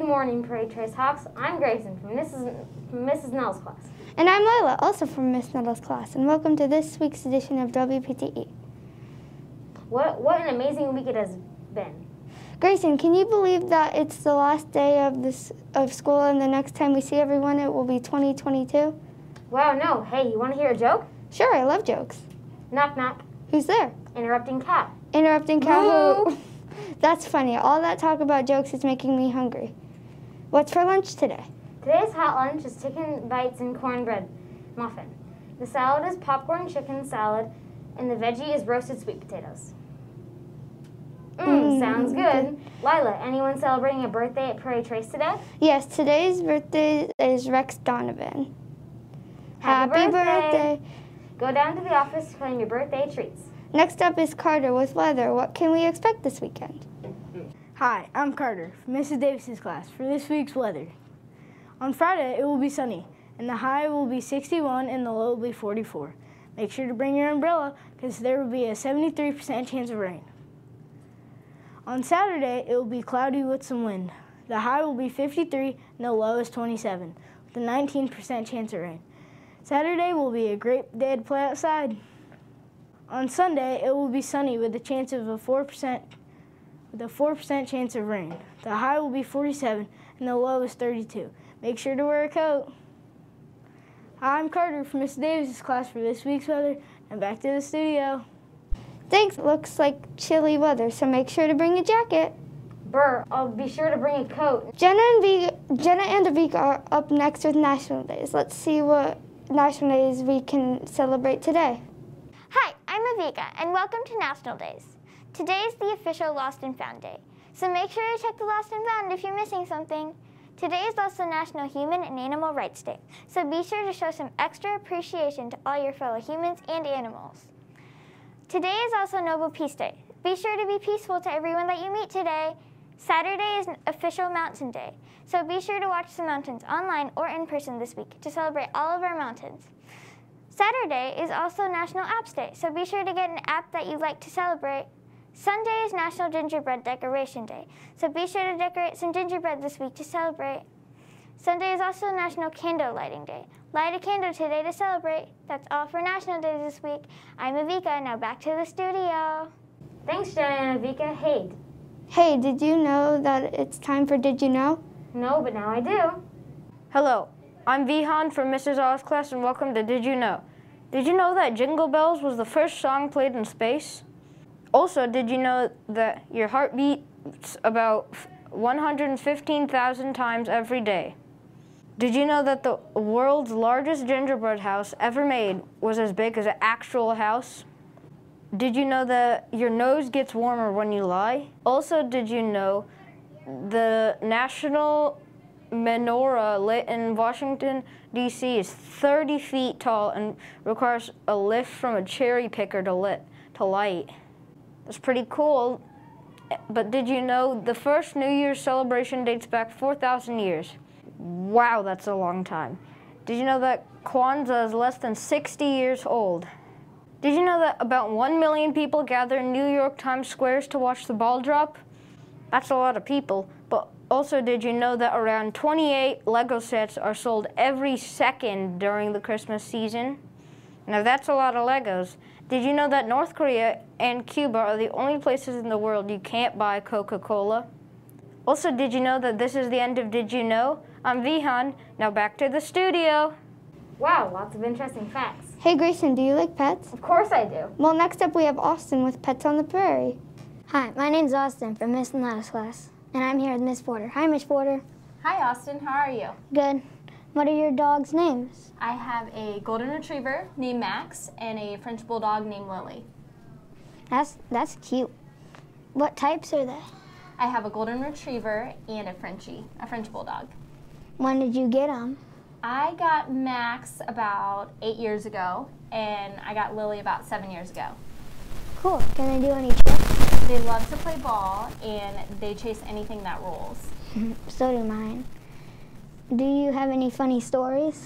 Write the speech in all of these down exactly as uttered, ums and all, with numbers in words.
Good morning, Prairie Trace Hawks. I'm Grayson from Missus from Missus Nell's class. And I'm Lila, also from Miss Nettle's class, and welcome to this week's edition of W P T E. What, what an amazing week it has been. Grayson, can you believe that it's the last day of this of school, and the next time we see everyone it will be twenty twenty-two? Wow, no. Hey, you want to hear a joke? Sure, I love jokes. Knock, knock. Who's there? Interrupting cat. Interrupting cat who? That's funny. All that talk about jokes is making me hungry. What's for lunch today? Today's hot lunch is chicken bites and cornbread muffin. The salad is popcorn chicken salad, and the veggie is roasted sweet potatoes. Mmm, Mm, sounds good. Lila, anyone celebrating a birthday at Prairie Trace today? Yes, today's birthday is Rex Donovan. Happy Happy birthday. birthday. Go down to the office to claim your birthday treats. Next up is Carter with weather. What can we expect this weekend? Hi, I'm Carter from Missus Davis's class for this week's weather. On Friday, it will be sunny, and the high will be sixty-one and the low will be forty-four. Make sure to bring your umbrella because there will be a seventy-three percent chance of rain. On Saturday, it will be cloudy with some wind. The high will be fifty-three and the low is twenty-seven, with a nineteen percent chance of rain. Saturday will be a great day to play outside. On Sunday, it will be sunny with a chance of a four percent with a four percent chance of rain. The high will be forty-seven and the low is thirty-two. Make sure to wear a coat. Hi, I'm Carter from Miss Davis's class for this week's weather, and back to the studio. Thanks. Looks like chilly weather, so make sure to bring a jacket. Burr, I'll be sure to bring a coat. Jenna and Vika, Jenna and Avika are up next with National Days. Let's see what National Days we can celebrate today. Hi, I'm Avika, and welcome to National Days. Today is the official Lost and Found Day, so make sure to check the Lost and Found if you're missing something. Today is also National Human and Animal Rights Day, so be sure to show some extra appreciation to all your fellow humans and animals. Today is also Noble Peace Day. Be sure to be peaceful to everyone that you meet today. Saturday is an official Mountain Day, so be sure to watch the mountains online or in person this week to celebrate all of our mountains. Saturday is also National Apps Day, so be sure to get an app that you like to celebrate. Sunday is National Gingerbread Decoration Day, so be sure to decorate some gingerbread this week to celebrate. Sunday is also National Candle Lighting Day. Light a candle today to celebrate. That's all for National Days this week. I'm Avika, now back to the studio. Thanks, Jenna and Avika. Hey, Hey, did you know that it's time for Did You Know? no, but now I do. Hello, I'm Vihan from Missus Oz class and welcome to Did You Know? Did you know that Jingle Bells was the first song played in space? Also, did you know that your heart beats about one hundred fifteen thousand times every day? Did you know that the world's largest gingerbread house ever made was as big as an actual house? Did you know that your nose gets warmer when you lie? Also, did you know the National Menorah lit in Washington, D C is thirty feet tall and requires a lift from a cherry picker to lit to light. That's pretty cool. But did you know the first New Year's celebration dates back four thousand years? Wow, that's a long time. Did you know that Kwanzaa is less than sixty years old? Did you know that about one million people gather in New York Times Squares to watch the ball drop? That's a lot of people. But also, did you know that around twenty-eight Lego sets are sold every second during the Christmas season? Now that's a lot of Legos. Did you know that North Korea and Cuba are the only places in the world you can't buy Coca-Cola? Also, did you know that this is the end of Did You Know? I'm Vihan. Now back to the studio. Wow, lots of interesting facts. Hey, Grayson, do you like pets? Of course I do. Well, next up we have Austin with Pets on the Prairie. Hi, my name's Austin from Miss Nettle's class, and I'm here with Miss Porter. Hi, Miss Porter. Hi, Austin. How are you? Good. What are your dogs' names? I have a golden retriever named Max and a French bulldog named Lily. That's that's cute. What types are they? I have a golden retriever and a Frenchie, a French bulldog. When did you get them? I got Max about eight years ago, and I got Lily about seven years ago. Cool. Can they do any tricks? They love to play ball, and they chase anything that rolls. So do mine. Do you have any funny stories?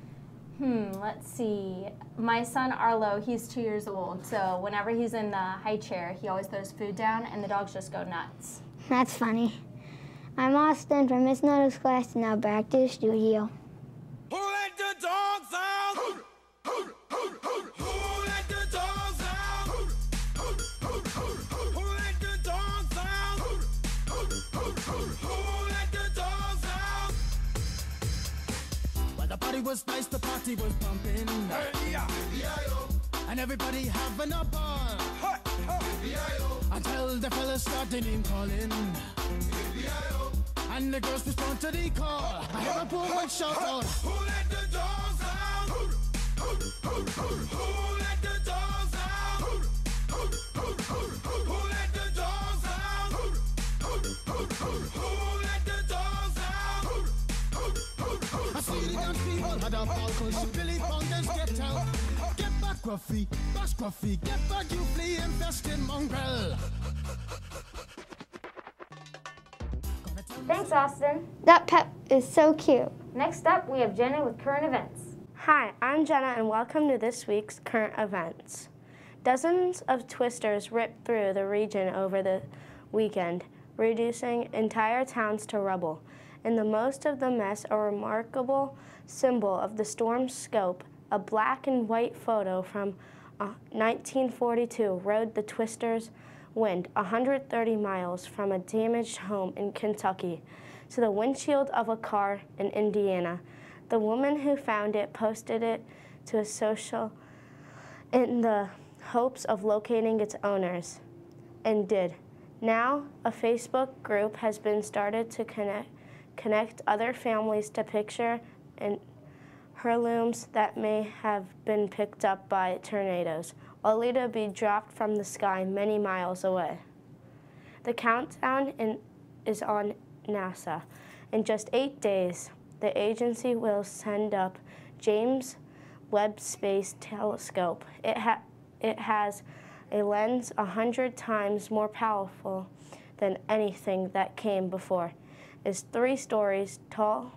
Hmm, let's see. My son Arlo, he's two years old, so whenever he's in the high chair, he always throws food down, and the dogs just go nuts. That's funny. I'm Austin from Miss Noto's class, and now back to the studio. Who let the dogs out? Who let the dogs out? Who let the dogs out? Who let the dogs out? Well, the party was nice, the party was pumping. Hey, yeah. And everybody having a ball. Hey, hey. Until the fellas started name calling. And the girls respond to the call. I hear a woman shout out, who let the dogs out? Who let the dogs out? Who let the dogs out? Who let the dogs out? I see the young people had a ball cause Billy Fountains get out. Get back, Gruffy, bash Gruffy, get back, you flea infested mongrel. Thanks, Austin. That pet is so cute. Next up, we have Jenna with current events. Hi, I'm Jenna, and welcome to this week's current events. Dozens of twisters ripped through the region over the weekend, reducing entire towns to rubble. In the most of the mess, a remarkable symbol of the storm's scope, a black and white photo from uh, nineteen forty-two rode the twisters' wind one hundred thirty miles from a damaged home in Kentucky to the windshield of a car in Indiana. The woman who found it posted it to a social in the hopes of locating its owners, and did. Now, a Facebook group has been started to connect, connect other families to picture and heirlooms that may have been picked up by tornadoes, only to be dropped from the sky many miles away. The countdown in, is on NASA. In just eight days, the agency will send up James Webb Space Telescope. It, ha it has a lens a hundred times more powerful than anything that came before. It's three stories tall,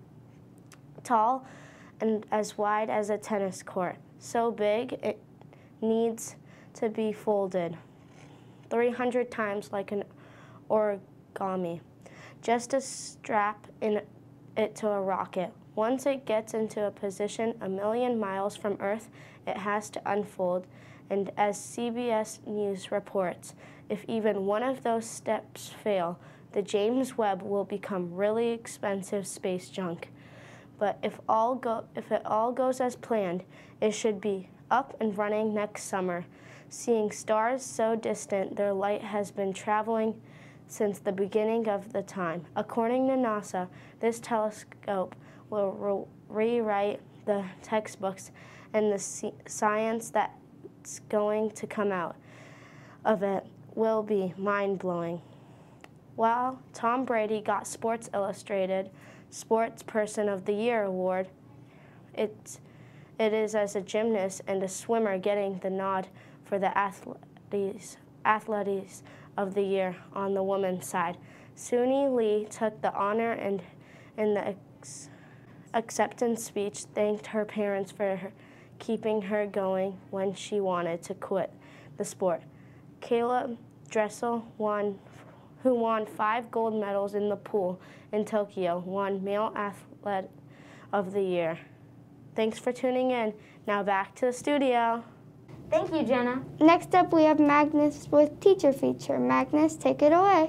tall and as wide as a tennis court. So big, it needs to be folded three hundred times like an origami, just to strap in it to a rocket. Once it gets into a position a million miles from Earth, it has to unfold, and as C B S News reports, if even one of those steps fail, the James Webb will become really expensive space junk. But if all go, if it all goes as planned, it should be up and running next summer, seeing stars so distant their light has been traveling since the beginning of the time. According to NASA, this telescope will re rewrite the textbooks and the science that's going to come out of it will be mind-blowing. While Tom Brady got Sports Illustrated Sports Person of the Year award, it's It is as a gymnast and a swimmer getting the nod for the athletes, athletes of the year on the women's side. Suni Lee took the honor and in the ex acceptance speech thanked her parents for her, keeping her going when she wanted to quit the sport. Caleb Dressel, won, who won five gold medals in the pool in Tokyo, won Male Athlete of the Year. Thanks for tuning in. Now back to the studio. Thank you, Jenna. Next up, we have Magnus with Teacher Feature. Magnus, take it away.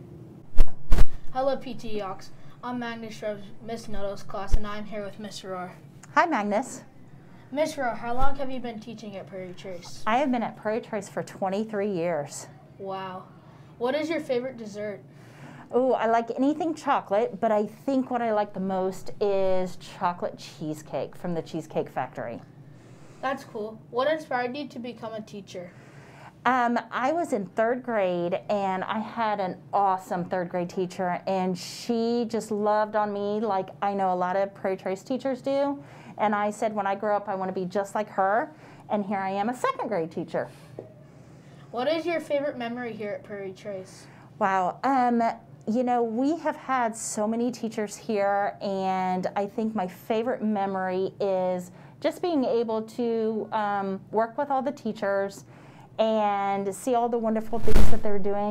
Hello, P T E Ox. I'm Magnus from Miss Noto's class, and I'm here with Miss Roar. Hi, Magnus. Miss Roar, how long have you been teaching at Prairie Trace? I have been at Prairie Trace for twenty-three years. Wow. What is your favorite dessert? Oh, I like anything chocolate, but I think what I like the most is chocolate cheesecake from the Cheesecake Factory. That's cool. What inspired you to become a teacher? Um, I was in third grade, and I had an awesome third grade teacher, and she just loved on me like I know a lot of Prairie Trace teachers do. And I said, when I grow up, I want to be just like her, and here I am, a second grade teacher. What is your favorite memory here at Prairie Trace? Wow. Um, you know, we have had so many teachers here, and I think my favorite memory is just being able to um, work with all the teachers and see all the wonderful things that they're doing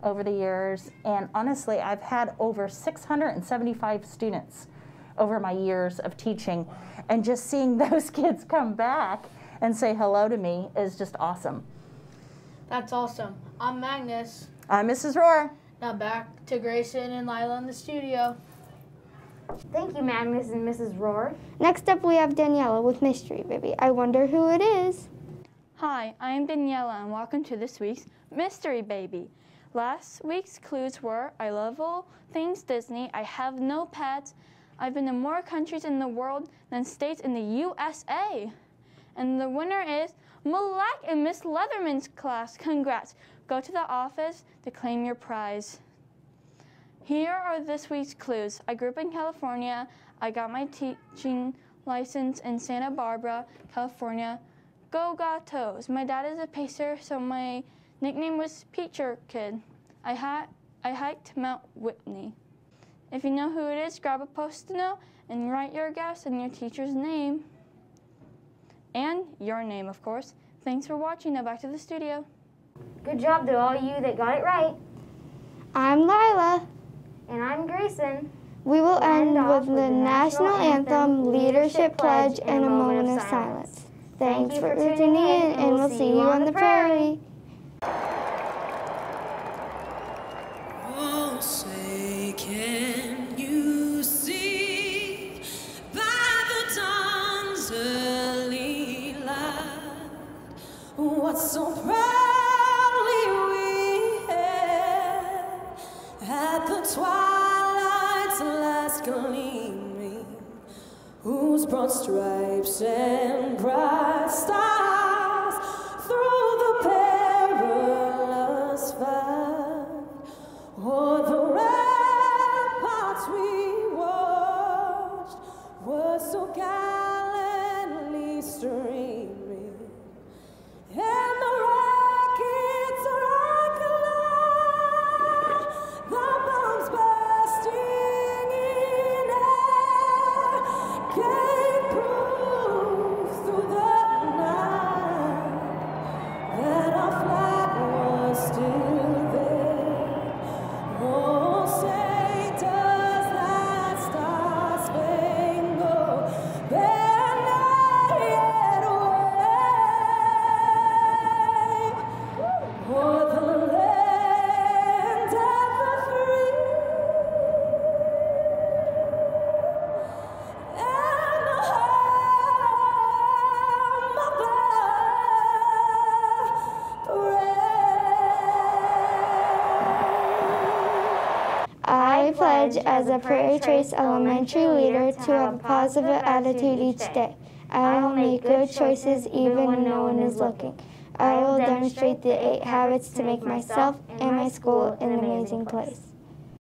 over the years, and honestly, I've had over six hundred seventy-five students over my years of teaching, and just seeing those kids come back and say hello to me is just awesome. That's awesome. I'm Magnus. I'm Missus Rohr. Now back to Grayson and Lila in the studio. Thank you, Magnus and Missus Rohr. Next up, we have Daniela with Mystery Baby. I wonder who it is. Hi, I am Daniela, and welcome to this week's Mystery Baby. Last week's clues were, I love all things Disney, I have no pets, I've been to more countries in the world than states in the U S A. And the winner is Malek in Miss Leatherman's class. Congrats. Go to the office to claim your prize. Here are this week's clues. I grew up in California. I got my teaching license in Santa Barbara, California. Go Gatos. My dad is a pacer, so my nickname was Peacher Kid. I, ha I hiked Mount Whitney. If you know who it is, grab a Post-it note and write your guess and your teacher's name. And your name, of course. Thanks for watching. Now back to the studio. Good job to all you that got it right. I'm Lila. And I'm Grayson. We will end, end with the national anthem, leadership pledge, and a moment of silence. Thanks for tuning in, and we'll see you on the prairie. Oh, say, can you see by the dawn's early light what so proudly we hailed at the twilight's last gleaming, whose broad stripes and bright stars through the perilous fight o'er the ramparts we watched were so gallantly streaming, and the rockets rock along, the bombs bursting in air gave proof through the night that our flag was still there. Oh, say does that star-spangled banner yet wave o'er the land of the free and the home of the I pledge as a Prairie Trace Elementary leader to have a positive attitude each day. I will make good choices even when no one is looking. I will demonstrate the eight habits to make myself and my school an amazing place.